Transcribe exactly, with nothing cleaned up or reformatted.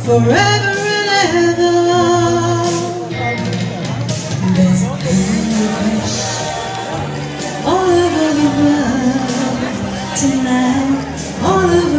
forever and ever. There's a crush all over the world tonight, all over